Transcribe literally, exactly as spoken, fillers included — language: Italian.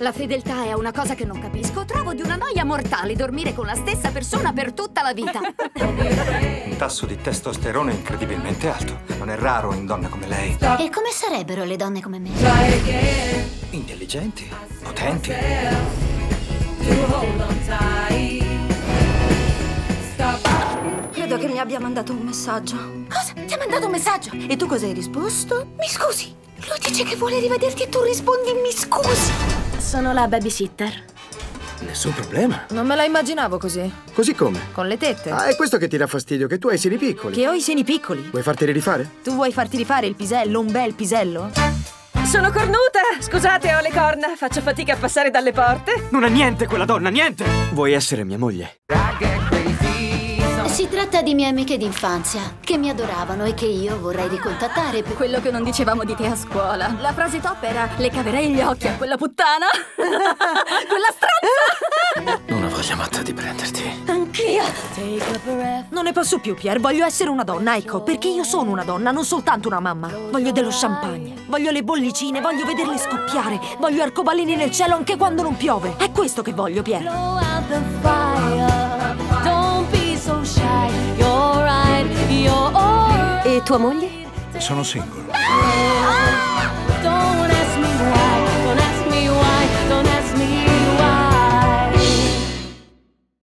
La fedeltà è una cosa che non capisco. Trovo di una noia mortale dormire con la stessa persona per tutta la vita. Un tasso di testosterone incredibilmente alto. Non è raro in donne come lei. E come sarebbero le donne come me? Intelligenti, potenti. Credo che mi abbia mandato un messaggio. Cosa? Ti ha mandato un messaggio? E tu cosa hai risposto? Mi scusi, lui dice che vuole rivederti e tu rispondi mi scusi. Sono la babysitter. Nessun problema. Non me la immaginavo così. Così come? Con le tette. Ah, è questo che ti dà fastidio, che tu hai i seni piccoli. Che ho i seni piccoli. Vuoi farteli rifare? Tu vuoi farti rifare il pisello, un bel pisello? Sono cornuta! Scusate, ho le corna. Faccio fatica a passare dalle porte. Non è niente quella donna, niente! Vuoi essere mia moglie? Si tratta di mie amiche d'infanzia che mi adoravano e che io vorrei ricontattare. Quello che non dicevamo di te a scuola. La frase top era: le caverei gli occhi a quella puttana. Quella stronza. Una voglia matta di prenderti. Anch'io. Non ne posso più, Pierre. Voglio essere una donna, ecco. Perché io sono una donna, non soltanto una mamma. Voglio dello champagne. Voglio le bollicine. Voglio vederle scoppiare. Voglio arcobaleni nel cielo anche quando non piove. È questo che voglio, Pierre. E tua moglie? Sono single.